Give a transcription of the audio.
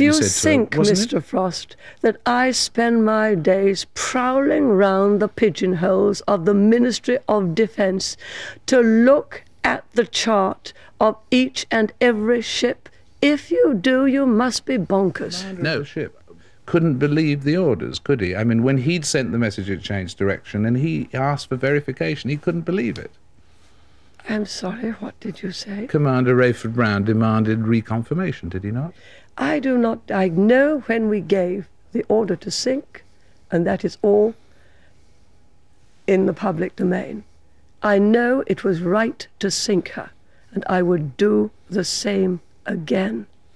what you said to her, Do you wasn't think, it? Mr. Frost, that I spend my days prowling round the pigeonholes of the Ministry of Defence to look at the chart of each and every ship? If you do, you must be bonkers. No, ship couldn't believe the orders, could he? I mean, when he'd sent the message it changed direction and he asked for verification, he couldn't believe it. I'm sorry, what did you say? Commander Rayford Brown demanded reconfirmation, did he not? I do not. I know when we gave the order to sink, and that is all in the public domain. I know it was right to sink her, and I would do the same again.